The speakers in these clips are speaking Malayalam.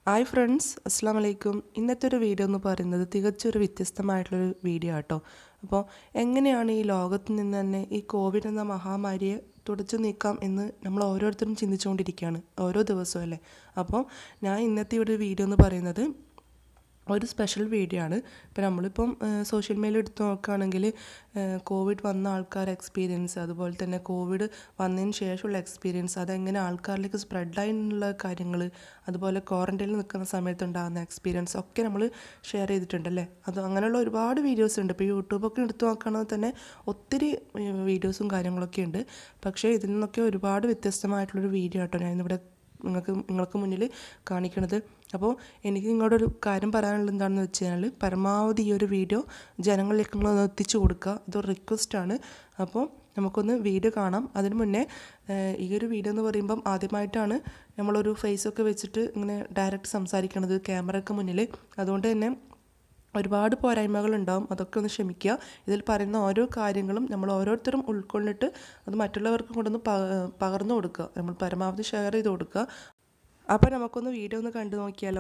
ഹായ് ഫ്രണ്ട്സ്, അസ്സാം വലൈക്കും. ഇന്നത്തെ ഒരു വീഡിയോ എന്ന് പറയുന്നത് തികച്ചൊരു വ്യത്യസ്തമായിട്ടുള്ളൊരു വീഡിയോ ആട്ടോ. അപ്പോൾ എങ്ങനെയാണ് ഈ ലോകത്ത് നിന്ന് തന്നെ ഈ കോവിഡ് എന്ന മഹാമാരിയെ തുടച്ചു നീക്കാം എന്ന് നമ്മൾ ഓരോരുത്തരും ചിന്തിച്ചുകൊണ്ടിരിക്കുകയാണ് ഓരോ ദിവസവും അല്ലേ. അപ്പോൾ ഞാൻ ഇന്നത്തെ ഒരു വീഡിയോ എന്ന് പറയുന്നത് ഒരു സ്പെഷ്യൽ വീഡിയോ ആണ്. ഇപ്പോൾ നമ്മളിപ്പം സോഷ്യൽ മീഡിയ എടുത്ത് നോക്കുകയാണെങ്കിൽ കോവിഡ് വന്ന ആൾക്കാരുടെ എക്സ്പീരിയൻസ്, അതുപോലെ തന്നെ കോവിഡ് വന്നതിന് ശേഷമുള്ള എക്സ്പീരിയൻസ്, അതെങ്ങനെ ആൾക്കാരിലേക്ക് സ്പ്രെഡായി എന്നുള്ള കാര്യങ്ങൾ, അതുപോലെ ക്വാറൻറ്റൈനിൽ നിൽക്കുന്ന സമയത്തുണ്ടാകുന്ന എക്സ്പീരിയൻസ് ഒക്കെ നമ്മൾ ഷെയർ ചെയ്തിട്ടുണ്ടല്ലേ. അത് അങ്ങനെയുള്ള ഒരുപാട് വീഡിയോസ് ഉണ്ട്. ഇപ്പോൾ യൂട്യൂബൊക്കെ എടുത്ത് നോക്കുകയാണെങ്കിൽ തന്നെ ഒത്തിരി വീഡിയോസും കാര്യങ്ങളൊക്കെ ഉണ്ട്. പക്ഷേ ഇതിൽ നിന്നൊക്കെ ഒരുപാട് വ്യത്യസ്തമായിട്ടുള്ളൊരു വീഡിയോ ആട്ടോ ഞാനിവിടെ നിങ്ങൾക്ക് മുന്നിൽ കാണിക്കണത്. അപ്പോൾ എനിക്ക് നിങ്ങളോട് ഒരു കാര്യം പറയാനുള്ളത് എന്താണെന്ന് വെച്ച് കഴിഞ്ഞാൽ, പരമാവധി ഈ ഒരു വീഡിയോ ജനങ്ങളിലേക്ക് നിങ്ങളൊന്ന് എത്തിച്ചു കൊടുക്കുക. ഇതൊരു റിക്വസ്റ്റാണ്. അപ്പോൾ നമുക്കൊന്ന് വീഡിയോ കാണാം. അതിന് മുന്നേ ഈ ഒരു വീഡിയോ എന്ന് പറയുമ്പം ആദ്യമായിട്ടാണ് നമ്മളൊരു ഫേസൊക്കെ വെച്ചിട്ട് ഇങ്ങനെ ഡയറക്റ്റ് സംസാരിക്കണത് ക്യാമറയ്ക്ക് മുന്നിൽ. അതുകൊണ്ട് തന്നെ ഒരുപാട് പോരായ്മകളുണ്ടാവും, അതൊക്കെ ഒന്ന് ക്ഷമിക്കുക. ഇതിൽ പറയുന്ന ഓരോ കാര്യങ്ങളും നമ്മൾ ഓരോരുത്തരും ഉൾക്കൊണ്ടിട്ട് അത് മറ്റുള്ളവർക്ക് കൊണ്ടൊന്ന് പകർന്നു കൊടുക്കുക. നമ്മൾ പരമാവധി ഷെയർ ചെയ്ത് കൊടുക്കുക. അപ്പോൾ നമുക്കൊന്ന് വീഡിയോ ഒന്ന് കണ്ടു നോക്കിയാലോ.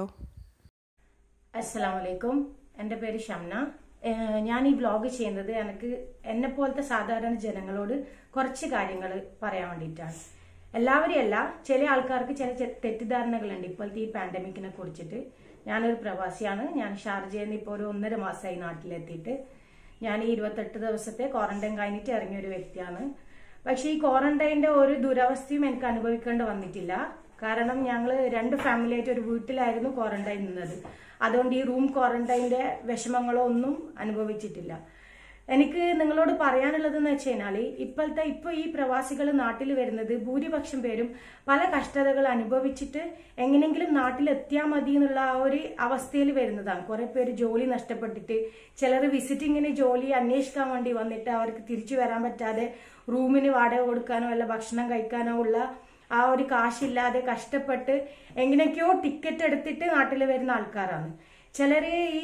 അസ്സലാമു അലൈക്കും. എൻ്റെ പേര് ഷംന. ഞാൻ ഈ വ്ലോഗ് ചെയ്യുന്നത് എന്നെ പോലത്തെ സാധാരണ ജനങ്ങളോട് കുറച്ച് കാര്യങ്ങൾ പറയാൻ വേണ്ടിയിട്ടാണ്. എല്ലാവരെയും അല്ല, ചില ആൾക്കാർക്ക് ചില തെറ്റിദ്ധാരണകളുണ്ട് ഇപ്പോഴത്തെ ഈ പാൻഡമിക്കിനെ കുറിച്ചിട്ട്. ഞാനൊരു പ്രവാസിയാണ്. ഞാൻ ഷാർജയിൽ നിന്ന് ഇപ്പോൾ ഒരു 1.5 മാസമായി നാട്ടിലെത്തിയിട്ട്. ഞാൻ ഈ 28 ദിവസത്തെ ക്വാറന്റൈൻ കഴിഞ്ഞിട്ട് ഇറങ്ങിയ ഒരു വ്യക്തിയാണ്. പക്ഷെ ഈ ക്വാറന്റൈൻ്റെ ഒരു ദുരവസ്ഥയും എനിക്ക് അനുഭവിക്കേണ്ടി വന്നിട്ടില്ല. കാരണം ഞങ്ങൾ 2 ഫാമിലിയായിട്ട് ഒരു വീട്ടിലായിരുന്നു ക്വാറന്റൈൻ നിന്നത്. അതുകൊണ്ട് ഈ റൂം ക്വാറന്റൈൻ്റെ വിഷമങ്ങളോ ഒന്നും അനുഭവിച്ചിട്ടില്ല. എനിക്ക് നിങ്ങളോട് പറയാനുള്ളതെന്ന് വെച്ച് കഴിഞ്ഞാൽ, ഇപ്പോൾ ഈ പ്രവാസികൾ നാട്ടിൽ വരുന്നത് ഭൂരിപക്ഷം പേരും പല കഷ്ടതകൾ അനുഭവിച്ചിട്ട് എങ്ങനെയെങ്കിലും നാട്ടിലെത്തിയാൽ മതി എന്നുള്ള ആ ഒരു അവസ്ഥയിൽ വരുന്നതാണ്. കുറെ പേര് ജോലി നഷ്ടപ്പെട്ടിട്ട്, ചിലർ വിസിറ്റിങ്ങിന് ജോലി അന്വേഷിക്കാൻ വേണ്ടി വന്നിട്ട് അവർക്ക് തിരിച്ചു വരാൻ പറ്റാതെ റൂമിന് വാടക കൊടുക്കാനോ അല്ല ഭക്ഷണം കഴിക്കാനോ ഉള്ള ആ ഒരു കാശില്ലാതെ കഷ്ടപ്പെട്ട് എങ്ങനെയൊക്കെയോ ടിക്കറ്റ് എടുത്തിട്ട് നാട്ടിൽ വരുന്ന ആൾക്കാരാണ്. ചിലര് ഈ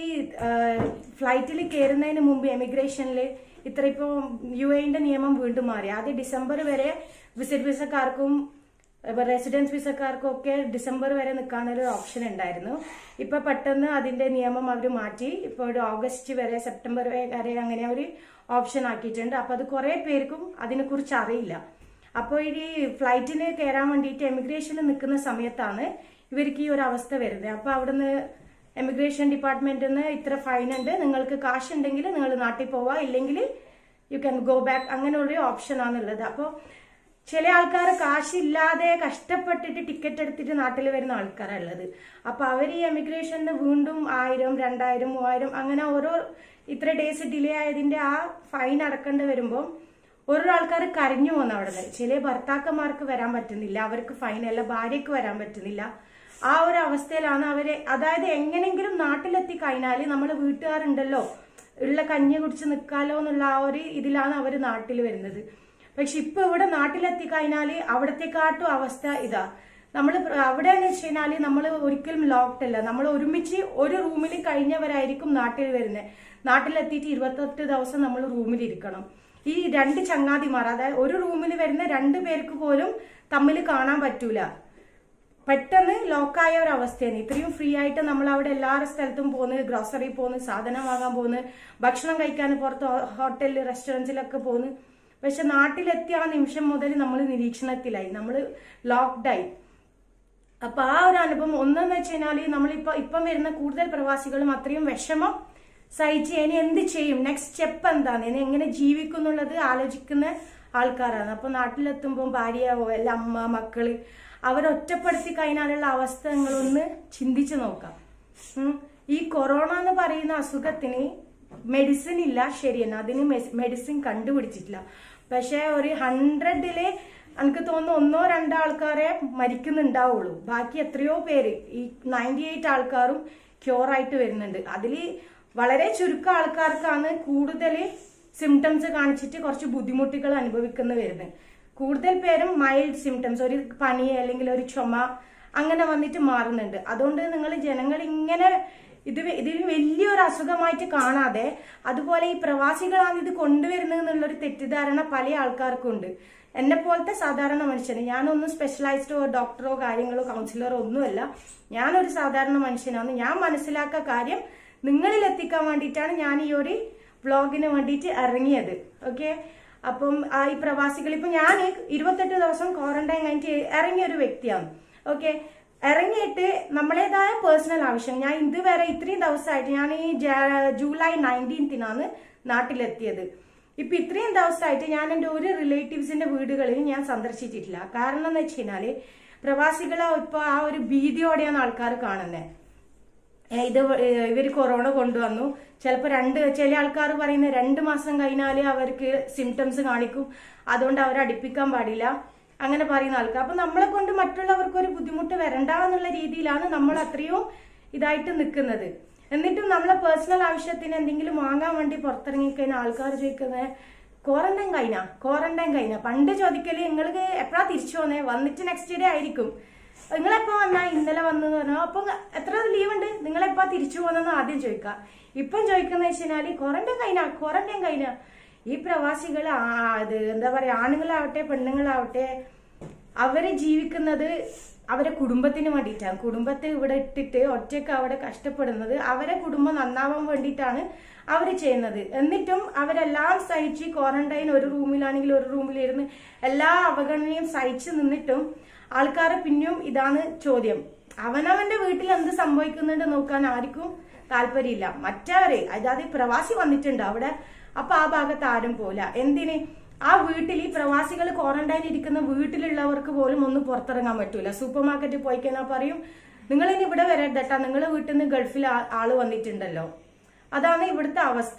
ഫ്ലൈറ്റിൽ കയറുന്നതിന് മുമ്പ് എമിഗ്രേഷനിൽ ഇപ്പോൾ UAE നിയമം വീണ്ടും മാറി. ആദ്യം ഡിസംബർ വരെ വിസിറ്റ് വിസക്കാർക്കും റെസിഡൻസ് വിസക്കാർക്കും ഒക്കെ ഡിസംബർ വരെ നിൽക്കാനൊരു ഓപ്ഷൻ ഉണ്ടായിരുന്നു. ഇപ്പൊ പെട്ടെന്ന് അതിന്റെ നിയമം അവർ മാറ്റി. ഇപ്പോൾ ഒരു ഓഗസ്റ്റ് വരെ, സെപ്റ്റംബർ വരെ അങ്ങനെ ഒരു ഓപ്ഷൻ ആക്കിയിട്ടുണ്ട്. അപ്പൊ അത് കുറെ പേർക്കും അതിനെക്കുറിച്ച് അറിയില്ല. അപ്പോൾ ഈ ഫ്ലൈറ്റിന് കയറാൻ വേണ്ടിയിട്ട് എമിഗ്രേഷനിൽ നിൽക്കുന്ന സമയത്താണ് ഇവർക്ക് ഈ ഒരു അവസ്ഥ വരുന്നത്. അപ്പൊ അവിടുന്ന് എമിഗ്രേഷൻ ഡിപ്പാർട്ട്മെന്റിൽ നിന്ന് ഇത്ര ഫൈൻ ഉണ്ട്, നിങ്ങൾക്ക് കാശ് ഉണ്ടെങ്കിൽ നിങ്ങൾ നാട്ടിൽ പോവാ, ഇല്ലെങ്കിൽ യു ക്യാൻ ഗോ ബാക്ക്, അങ്ങനെ ഒരു ഓപ്ഷൻ ആണുള്ളത്. അപ്പോൾ ചില ആൾക്കാർ കാശില്ലാതെ കഷ്ടപ്പെട്ടിട്ട് ടിക്കറ്റ് എടുത്തിട്ട് നാട്ടിൽ വരുന്ന ആൾക്കാരുള്ളത്. അപ്പൊ അവർ ഈ എമിഗ്രേഷന് വീണ്ടും 1000, 2000, 3000 അങ്ങനെ ഓരോ ഇത്ര ഡേയ്സ് ഡിലേ ആയതിന്റെ ആ ഫൈൻ അടക്കേണ്ടി വരുമ്പോൾ ഓരോ ആൾക്കാർ കരഞ്ഞു പോകുന്ന അവിടെ നിന്ന്. ചില ഭർത്താക്കന്മാർക്ക് വരാൻ പറ്റുന്നില്ല, അവർക്ക് ഫൈൻ അല്ല, ഭാര്യയ്ക്ക് വരാൻ പറ്റുന്നില്ല. ആ ഒരു അവസ്ഥയിലാണ് അവര്. അതായത് എങ്ങനെങ്കിലും നാട്ടിലെത്തി കഴിഞ്ഞാല് നമ്മള് വീട്ടുകാരുണ്ടല്ലോ, ഉള്ള കഞ്ഞി കുടിച്ച് നിൽക്കാലോ എന്നുള്ള ആ ഒരു ഇതിലാണ് അവര് നാട്ടിൽ വരുന്നത്. പക്ഷെ ഇപ്പൊ ഇവിടെ നാട്ടിലെത്തി കഴിഞ്ഞാല് അവിടത്തെക്കാട്ടും അവസ്ഥ ഇതാ. നമ്മൾ അവിടെ എന്ന് വെച്ച് കഴിഞ്ഞാല് നമ്മൾ ഒരിക്കലും ലോക്ക്ഡ് അല്ല, നമ്മൾ ഒരുമിച്ച് ഒരു റൂമിൽ കഴിഞ്ഞവരായിരിക്കും നാട്ടിൽ വരുന്നത്. നാട്ടിലെത്തിയിട്ട് 28 ദിവസം നമ്മൾ റൂമിലിരിക്കണം. ഈ 2 ചങ്ങാതിമാർ, അതായത് ഒരു റൂമിൽ വരുന്ന 2 പേർക്ക് പോലും തമ്മിൽ കാണാൻ പറ്റൂല. പെട്ടെന്ന് ലോക്കായ ഒരു അവസ്ഥയാണ്. ഇത്രയും ഫ്രീ ആയിട്ട് നമ്മൾ അവിടെ എല്ലാ സ്ഥലത്തും പോകുന്നു, ഗ്രോസറി പോകുന്നു, സാധനം വാങ്ങാൻ പോകുന്നു, ഭക്ഷണം കഴിക്കാൻ പുറത്ത് ഹോട്ടലിൽ റെസ്റ്റോറൻറ്റ്സിലൊക്കെ പോകുന്നു. പക്ഷെ നാട്ടിലെത്തിയ ആ നിമിഷം മുതൽ നമ്മൾ നിരീക്ഷണത്തിലായി, നമ്മൾ ലോക്ക്ഡായി. അപ്പൊ ആ ഒരു അനുഭവം ഒന്നെന്ന് വെച്ച് കഴിഞ്ഞാൽ, ഇപ്പം വരുന്ന കൂടുതൽ പ്രവാസികളും അത്രയും വിഷമം സഹിച്ച് ഇനി എന്ത് ചെയ്യും, നെക്സ്റ്റ് സ്റ്റെപ്പ് എന്താണ്, ഇനി എങ്ങനെ ജീവിക്കും എന്നുള്ളത് ആലോചിക്കുന്ന ആൾക്കാരാണ്. അപ്പൊ നാട്ടിലെത്തുമ്പോൾ ഭാര്യയോ അല്ല അമ്മ, മക്കള് അവരൊറ്റപ്പെടുത്തി കഴിഞ്ഞാലുള്ള അവസ്ഥ നിങ്ങളൊന്ന് ചിന്തിച്ചു നോക്കാം. ഈ കൊറോണ എന്ന് പറയുന്ന അസുഖത്തിന് മെഡിസിൻ ഇല്ല, ശരിയാണ്, അതിന് മെഡിസിൻ കണ്ടുപിടിച്ചിട്ടില്ല. പക്ഷെ ഒരു 100-ല് എനിക്ക് തോന്നുന്നു 1-2 ആൾക്കാരെ മരിക്കുന്നുണ്ടാവുള്ളൂ. ബാക്കി എത്രയോ പേര്, ഈ 98 ആൾക്കാരും ക്യൂർ ആയിട്ട് വരുന്നുണ്ട്. അതിൽ വളരെ ചുരുക്കം ആൾക്കാർക്കാണ് കൂടുതൽ സിംറ്റംസ് കാണിച്ചിട്ട് കുറച്ച് ബുദ്ധിമുട്ടുകൾ അനുഭവിക്കുന്ന വരുന്നത്. കൂടുതൽ പേരും മൈൽഡ് സിംറ്റംസ്, ഒരു പനി അല്ലെങ്കിൽ ഒരു ചുമ അങ്ങനെ വന്നിട്ട് മാറുന്നുണ്ട്. അതുകൊണ്ട് ജനങ്ങൾ ഇങ്ങനെ ഇതിൽ വലിയൊരു അസുഖമായിട്ട് കാണാതെ, അതുപോലെ ഈ പ്രവാസികളാണ് ഇത് കൊണ്ടുവരുന്നത് എന്നുള്ളൊരു തെറ്റിദ്ധാരണ പല ആൾക്കാർക്കും ഉണ്ട്. എന്നെ പോലത്തെ സാധാരണ മനുഷ്യന്, ഞാനൊന്നും സ്പെഷ്യലൈസ്ഡോ ഡോക്ടറോ കാര്യങ്ങളോ കൗൺസിലറോ ഒന്നുമല്ല, ഞാനൊരു സാധാരണ മനുഷ്യനാണ്. ഞാൻ മനസ്സിലാക്കിയ കാര്യം നിങ്ങളിൽ എത്തിക്കാൻ വേണ്ടിയിട്ടാണ് ഞാൻ ഈ ഒരു വ്ളോഗിന് വേണ്ടിയിട്ട് ഇറങ്ങിയത്. ഓക്കെ, അപ്പം ഈ പ്രവാസികൾ, ഇപ്പൊ ഞാൻ 28 ദിവസം ക്വാറന്റൈൻ കഴിഞ്ഞിട്ട് ഇറങ്ങിയ ഒരു വ്യക്തിയാണ്. ഓക്കെ, ഇറങ്ങിയിട്ട് നമ്മളേതായ പേഴ്സണൽ ആവശ്യം, ഞാൻ ഇതുവരെ ഇത്രയും ദിവസമായിട്ട്, ഞാൻ ഈ ജൂലൈ 19 നാട്ടിലെത്തിയത്. ഇപ്പൊ ഇത്രയും ദിവസമായിട്ട് ഞാൻ എൻ്റെ ഒരു റിലേറ്റീവ്സിന്റെ വീടുകളിൽ ഞാൻ സന്ദർശിച്ചിട്ടില്ല. കാരണം എന്ന് വെച്ച് കഴിഞ്ഞാല് പ്രവാസികളെ ഇപ്പൊ ആ ഒരു ഭീതിയോടെയാണ് ആൾക്കാർ കാണുന്നത്. ഇവര് കൊറോണ കൊണ്ടുവന്നു, ചിലപ്പോ ചില ആൾക്കാർ പറയുന്നത് 2 മാസം കഴിഞ്ഞാല് അവർക്ക് സിംറ്റംസ് കാണിക്കും, അതുകൊണ്ട് അവരെ അടുപ്പിക്കാൻ പാടില്ല, അങ്ങനെ പറയുന്ന ആൾക്കാർ. അപ്പൊ നമ്മളെ കൊണ്ട് മറ്റുള്ളവർക്ക് ഒരു ബുദ്ധിമുട്ട് വരണ്ട എന്നുള്ള രീതിയിലാണ് നമ്മൾ അത്രയും ഇതായിട്ട് നിൽക്കുന്നത്. എന്നിട്ടും നമ്മളെ പേഴ്സണൽ ആവശ്യത്തിന് എന്തെങ്കിലും വാങ്ങാൻ വേണ്ടി പുറത്തിറങ്ങിക്കഴിഞ്ഞാൽ ആൾക്കാർ ചോദിക്കുന്നത് ക്വാറന്റൈൻ കഴിഞ്ഞ പണ്ട് ചോദിക്കല് നിങ്ങൾക്ക് എപ്പോഴാ തിരിച്ചു വന്നേ, വന്നിട്ട് നെക്സ്റ്റ് ഡേ ആയിരിക്കും. നിങ്ങളെപ്പോ വന്നാ, ഇന്നലെ വന്നു എന്ന് അപ്പൊ എത്ര ലീവ് ഉണ്ട്, നിങ്ങളെപ്പോ തിരിച്ചു പോകുന്നെന്ന് ആദ്യം ചോദിക്കാം. ഇപ്പം ചോദിക്കുന്ന വെച്ചാല് ക്വാറന്റൈൻ കഴിഞ്ഞ. ഈ പ്രവാസികൾ എന്താ പറയാ, ആണുങ്ങളാവട്ടെ പെണ്ണുങ്ങളാവട്ടെ, അവര് ജീവിക്കുന്നത് അവരെ കുടുംബത്തിന് വേണ്ടിയിട്ടാണ്. കുടുംബത്തെ ഇവിടെ ഇട്ടിട്ട് ഒറ്റയ്ക്ക് അവിടെ കഷ്ടപ്പെടുന്നത് അവരെ കുടുംബം നന്നാവാൻ വേണ്ടിയിട്ടാണ് അവര് ചെയ്യുന്നത്. എന്നിട്ടും അവരെല്ലാം സഹിച്ച് ക്വാറന്റൈൻ, ഒരു റൂമിലാണെങ്കിൽ ഒരു റൂമിലിരുന്ന് എല്ലാ അവഗണനയും സഹിച്ചു നിന്നിട്ടും ആൾക്കാരെ പിന്നെയും ഇതാണ് ചോദ്യം, അവനവന്റെ വീട്ടിൽ എന്ത് സംഭവിക്കുന്നുണ്ട് നോക്കാൻ ആർക്കും താല്പര്യമില്ല. മറ്റവരെ, അതായത് പ്രവാസി വന്നിട്ടുണ്ട് അവിടെ, അപ്പൊ ആ ഭാഗത്ത് ആരും പോല. എന്തിന് ആ വീട്ടിൽ ഈ പ്രവാസികൾ ക്വാറന്റൈൻ ഇരിക്കുന്ന വീട്ടിലുള്ളവർക്ക് പോലും ഒന്നും പുറത്തിറങ്ങാൻ പറ്റൂല. സൂപ്പർ മാർക്കറ്റിൽ പോയി കഴിഞ്ഞാൽ പറയും, നിങ്ങൾ ഇനി ഇവിടെ വരരുതട്ടാ, നിങ്ങളെ വീട്ടിൽ നിന്ന് ഗൾഫിൽ ആള് വന്നിട്ടുണ്ടല്ലോ. അതാണ് ഇവിടുത്തെ അവസ്ഥ.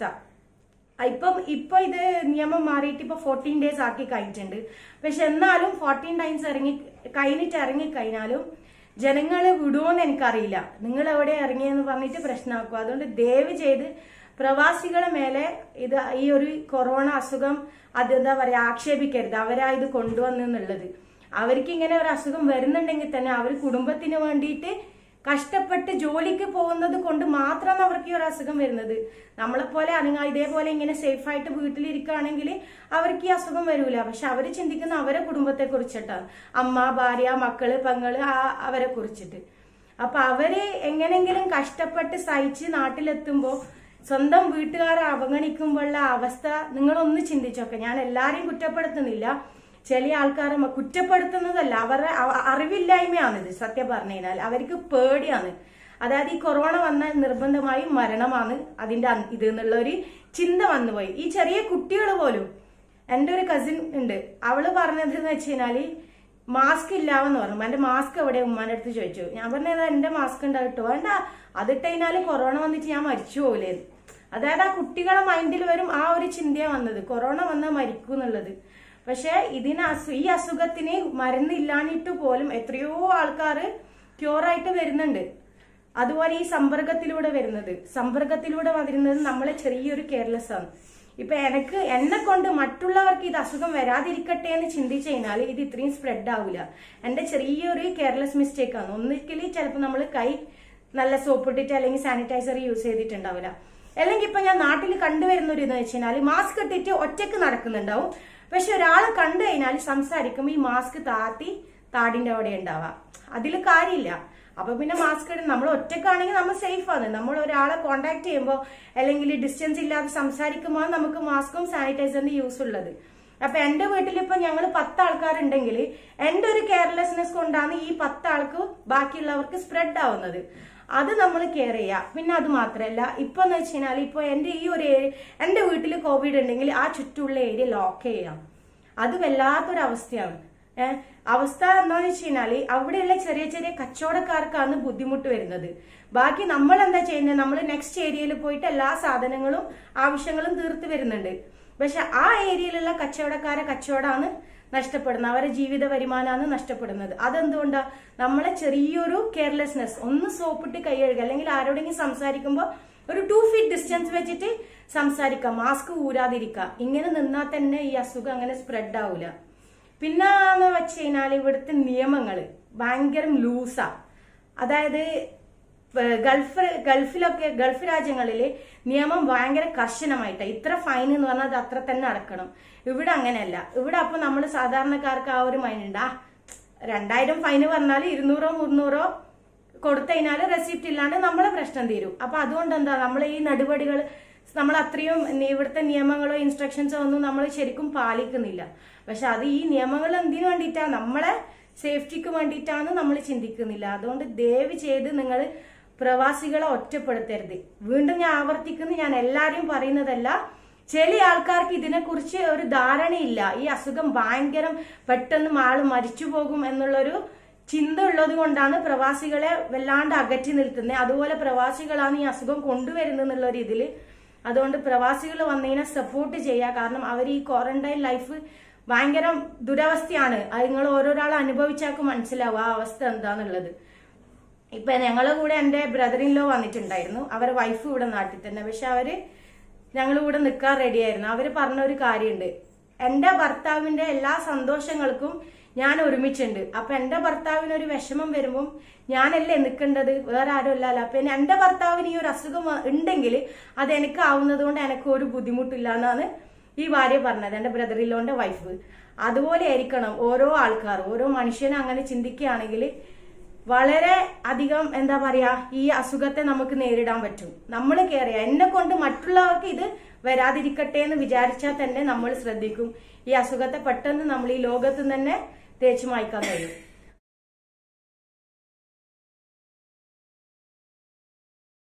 ഇപ്പൊ ഇത് നിയമം മാറിയിട്ട് ഇപ്പൊ 14 days ആക്കി കഴിഞ്ഞിട്ടുണ്ട്. പക്ഷെ എന്നാലും 14 times ഇറങ്ങിക്കഴിഞ്ഞാലും ജനങ്ങളെ വിടുമോന്ന് എനിക്കറിയില്ല. നിങ്ങൾ എവിടെ ഇറങ്ങിയെന്ന് പറഞ്ഞിട്ട് പ്രശ്നമാക്കും. അതുകൊണ്ട് ദയവ് ചെയ്ത് പ്രവാസികളെ മേലെ ഈ ഒരു കൊറോണ അസുഖം അതെന്താ പറയാ ആക്ഷേപിക്കരുത്. അവരാ ഇത് കൊണ്ടുവന്നുള്ളത്. അവർക്ക് ഇങ്ങനെ ഒരു അസുഖം വരുന്നുണ്ടെങ്കിൽ തന്നെ അവർ കുടുംബത്തിന് വേണ്ടിയിട്ട് കഷ്ടപ്പെട്ട് ജോലിക്ക് പോകുന്നത് കൊണ്ട് മാത്രമാണ് അവർക്ക് ഈ ഒരു അസുഖം വരുന്നത്. നമ്മളെപ്പോലെ ഇതേപോലെ ഇങ്ങനെ സേഫ് ആയിട്ട് വീട്ടിലിരിക്കുകയാണെങ്കിൽ അവർക്ക് ഈ അസുഖം വരൂല. പക്ഷെ അവര് ചിന്തിക്കുന്ന അവരെ കുടുംബത്തെ കുറിച്ചിട്ടാണ്, അമ്മ, ഭാര്യ, മക്കള്, പെങ്ങള്, അവരെ കുറിച്ചിട്ട്. അപ്പൊ അവര് എങ്ങനെങ്കിലും കഷ്ടപ്പെട്ട് സഹിച്ച് നാട്ടിലെത്തുമ്പോ സ്വന്തം വീട്ടുകാരെ അവഗണിക്കുമ്പോഴുള്ള അവസ്ഥ നിങ്ങളൊന്ന് ചിന്തിച്ചോക്കെ. ഞാൻ എല്ലാരെയും കുറ്റപ്പെടുത്തുന്നില്ല, ചില ആൾക്കാരെ കുറ്റപ്പെടുത്തുന്നതല്ല, അവരുടെ അറിവില്ലായ്മയാണിത്. സത്യം പറഞ്ഞു കഴിഞ്ഞാൽ അവർക്ക് പേടിയാണ്. അതായത് ഈ കൊറോണ വന്ന നിർബന്ധമായും മരണമാണ് അതിന്റെ ഇത് എന്നുള്ള ഒരു ചിന്ത വന്നുപോയി. ഈ ചെറിയ കുട്ടികൾ പോലും, എൻ്റെ ഒരു കസിൻ ഉണ്ട്, അവള് പറഞ്ഞത് എന്ന് വെച്ച് കഴിഞ്ഞാല് മാസ്ക് ഇല്ലാവെന്ന് പറഞ്ഞു. എന്റെ മാസ്ക് എവിടെ ഉമ്മാന്റെ അടുത്ത് ചോദിച്ചു. ഞാൻ പറഞ്ഞത് എന്റെ മാസ്ക് ഉണ്ടായിട്ടോ, വേണ്ട അതിട്ട് കഴിഞ്ഞാല് കൊറോണ വന്നിട്ട് ഞാൻ മരിച്ചു പോകില്ലേ. അതായത് ആ കുട്ടികളെ മൈൻഡിൽ വരും ആ ഒരു ചിന്തയാണ് വന്നത്, കൊറോണ വന്നാൽ മരിക്കും എന്നുള്ളത്. പക്ഷെ ഈ അസുഖത്തിന് മരുന്നില്ലാഞ്ഞിട്ട് പോലും എത്രയോ ആൾക്കാർ ക്യൂറായിട്ട് വരുന്നുണ്ട്. അതുപോലെ ഈ സമ്പർക്കത്തിലൂടെ വരുന്നത് നമ്മളെ ചെറിയൊരു കെയർലെസ് ആണ്. ഇപ്പൊ എന്നെ കൊണ്ട് മറ്റുള്ളവർക്ക് ഇത് അസുഖം വരാതിരിക്കട്ടെ എന്ന് ചിന്തിച്ചു കഴിഞ്ഞാൽ ഇത് ഇത്രയും സ്പ്രെഡ് ആവില്ല. എന്റെ ചെറിയൊരു കെയർലെസ് മിസ്റ്റേക്ക് ആണ്. ഒന്നിക്കൽ ചിലപ്പോൾ നമ്മൾ കൈ നല്ല സോപ്പ് ഇട്ടിട്ട് അല്ലെങ്കിൽ സാനിറ്റൈസർ യൂസ് ചെയ്തിട്ടുണ്ടാവില്ല. അല്ലെങ്കിൽ ഇപ്പൊ ഞാൻ നാട്ടിൽ കണ്ടുവരുന്ന ഒരു ഇതെന്ന് വെച്ച് കഴിഞ്ഞാൽ മാസ്ക് ഇട്ടിട്ട് ഒറ്റക്ക് നടക്കുന്നുണ്ടാവും. പക്ഷെ ഒരാളെ കണ്ടു കഴിഞ്ഞാൽ സംസാരിക്കുമ്പോൾ ഈ മാസ്ക് താടിന്റെ അവിടെ ഉണ്ടാവാം. അതിൽ കാര്യമില്ല. അപ്പൊ പിന്നെ മാസ്ക് ഇടും. നമ്മൾ ഒറ്റക്കാണെങ്കിൽ നമ്മൾ സേഫ് ആണ്. നമ്മൾ ഒരാളെ കോണ്ടാക്ട് ചെയ്യുമ്പോൾ അല്ലെങ്കിൽ ഡിസ്റ്റൻസ് ഇല്ലാതെ സംസാരിക്കുമ്പോൾ നമുക്ക് മാസ്കും സാനിറ്റൈസറിന്റെ യൂസ് ഉള്ളത്. അപ്പൊ എന്റെ വീട്ടിൽ ഇപ്പൊ ഞങ്ങൾ 10 ആൾക്കാരുണ്ടെങ്കിൽ എന്റെ ഒരു കെയർലെസ്നെസ് കൊണ്ടാണ് ഈ 10 ആൾക്ക് ബാക്കിയുള്ളവർക്ക് സ്പ്രെഡ് ആവുന്നത്. അത് നമ്മൾ കെയർ ചെയ്യുക. പിന്നെ അത് മാത്രമല്ല, ഇപ്പൊ എന്ന് വെച്ച് കഴിഞ്ഞാൽ ഇപ്പൊ എന്റെ വീട്ടിൽ കോവിഡ് ഉണ്ടെങ്കിൽ ആ ചുറ്റുമുള്ള ഏരിയ ലോക്ക് ചെയ്യാം. അത് വല്ലാത്തൊരു അവസ്ഥയാണ്. അവസ്ഥ എന്താന്ന് വെച്ച് കഴിഞ്ഞാല് അവിടെയുള്ള ചെറിയ ചെറിയ കച്ചവടക്കാർക്കാണ് ബുദ്ധിമുട്ട് വരുന്നത്. ബാക്കി നമ്മൾ എന്താ ചെയ്യുന്നത്, നമ്മൾ നെക്സ്റ്റ് ഏരിയയിൽ പോയിട്ട് എല്ലാ സാധനങ്ങളും ആവശ്യങ്ങളും തീർത്ത് വരുന്നുണ്ട്. പക്ഷെ ആ ഏരിയയിലുള്ള കച്ചവടമാണ് നഷ്ടപ്പെടുന്നത്, അവരെ ജീവിത വരുമാനമാണ് നഷ്ടപ്പെടുന്നത്. അതെന്തുകൊണ്ടാ? നമ്മളെ ചെറിയൊരു കെയർലെസ്നെസ്. ഒന്ന് സോപ്പിട്ട് കൈ കഴുകുക, അല്ലെങ്കിൽ ആരോടെങ്കിലും സംസാരിക്കുമ്പോൾ ഒരു 2 feet ഡിസ്റ്റൻസ് വെച്ചിട്ട് സംസാരിക്കാം, മാസ്ക് ഊരാതിരിക്കുക. ഇങ്ങനെ നിന്നാൽ തന്നെ ഈ അസുഖം അങ്ങനെ സ്പ്രെഡ് ആവൂല. പിന്നെന്ന് വെച്ച് കഴിഞ്ഞാൽ ഇവിടുത്തെ നിയമങ്ങൾ ഭയങ്കര ലൂസാ. അതായത് ഗൾഫ് രാജ്യങ്ങളില് നിയമം ഭയങ്കര കർശനമായിട്ടാണ്. ഇത്ര ഫൈൻ എന്ന് പറഞ്ഞാൽ അത് അത്ര തന്നെ അടക്കണം. ഇവിടെ അങ്ങനെയല്ല. ഇവിടെ അപ്പൊ നമ്മൾ സാധാരണക്കാർക്ക് ആ ഒരു മൈൻഡ് ഉണ്ട്, 2000 ഫൈന് പറഞ്ഞാൽ 200 300 കൊടുത്തതിനാല് റെസിപ്റ്റ് ഇല്ലാണ്ട് നമ്മളെ പ്രശ്നം തീരും. അപ്പൊ അതുകൊണ്ട് എന്താ നമ്മൾ ഈ നടപടികൾ നമ്മൾ അത്രയും ഇവിടുത്തെ നിയമങ്ങളോ ഇൻസ്ട്രക്ഷൻസോ ഒന്നും നമ്മൾ ശരിക്കും പാലിക്കുന്നില്ല. പക്ഷെ അത് ഈ നിയമങ്ങൾ എന്തിനു വേണ്ടിയിട്ടാണ്, നമ്മളെ സേഫ്റ്റിക്ക് വേണ്ടിയിട്ടാണ് നമ്മൾ ചിന്തിക്കുന്നില്ല. അതുകൊണ്ട് ദയവ് ചെയ്ത് നിങ്ങൾ പ്രവാസികളെ ഒറ്റപ്പെടുത്തരുത്. വീണ്ടും ഞാൻ ആവർത്തിക്കുന്നു, ഞാൻ എല്ലാവരും പറയുന്നതല്ല, ചില ആൾക്കാർക്ക് ഇതിനെക്കുറിച്ച് ഒരു ധാരണയില്ല. ഈ അസുഖം ഭയങ്കരം പെട്ടെന്ന് ആള് മരിച്ചു പോകും എന്നുള്ളൊരു ചിന്ത ഉള്ളത് കൊണ്ടാണ് പ്രവാസികളെ വല്ലാണ്ട് അകറ്റി നിർത്തുന്നത്. അതുപോലെ പ്രവാസികളാണ് ഈ അസുഖം കൊണ്ടുവരുന്നുള്ള ഒരു ഇതില്. അതുകൊണ്ട് പ്രവാസികൾ വന്നതിനെ സപ്പോർട്ട് ചെയ്യുക. കാരണം അവർ ഈ ക്വാറന്റൈൻ ലൈഫ് ഭയങ്കര ദുരവസ്ഥയാണ്. അത് നിങ്ങൾ ഓരോരാൾ അനുഭവിച്ചാൽ മനസ്സിലാവും ആ അവസ്ഥ എന്താന്നുള്ളത്. ഇപ്പൊ ഞങ്ങളെ കൂടെ എന്റെ ബ്രദർ ഇൻ ലോ വന്നിട്ടുണ്ടായിരുന്നു. അവരെ വൈഫ് ഇവിടെ നാട്ടിൽ തന്നെ. പക്ഷെ അവര് ഞങ്ങൾ ഇവിടെ നിൽക്കാൻ റെഡിയായിരുന്നു. അവര് പറഞ്ഞ ഒരു കാര്യമുണ്ട്, എന്റെ ഭർത്താവിന്റെ എല്ലാ സന്തോഷങ്ങൾക്കും ഞാൻ ഒരുമിച്ചുണ്ട്. അപ്പൊ എന്റെ ഭർത്താവിന് ഒരു വിഷമം വരുമ്പോൾ ഞാനല്ലേ നിൽക്കേണ്ടത്, വേറെ ആരും അല്ലല്ലോ. അപ്പൊ എന്റെ ഭർത്താവിന് ഈ ഒരു അസുഖം ഉണ്ടെങ്കിൽ അത് എനിക്ക് ആവുന്നത് കൊണ്ട് എനിക്ക് ഒരു ബുദ്ധിമുട്ടില്ല എന്നാണ് ഈ ഭാര്യ പറഞ്ഞത്, എന്റെ ബ്രദർ ഇൻ ലോന്റെ വൈഫ്. അതുപോലെ ആയിരിക്കണം ഓരോ ആൾക്കാർ, ഓരോ മനുഷ്യനും അങ്ങനെ ചിന്തിക്കുകയാണെങ്കിൽ വളരെ അധികം എന്താ പറയാ ഈ അസുഖത്തെ നമുക്ക് നേരിടാൻ പറ്റും. നമ്മൾ കെയർ ചെയ്യുക. എന്നെ കൊണ്ട് മറ്റുള്ളവർക്ക് ഇത് വരാതിരിക്കട്ടെ എന്ന് വിചാരിച്ചാൽ തന്നെ നമ്മൾ ശ്രദ്ധിക്കും. ഈ അസുഖത്തെ പെട്ടെന്ന് നമ്മൾ ഈ ലോകത്ത് തന്നെ തേച്ചു മായ്ക്കാൻ കഴിയും.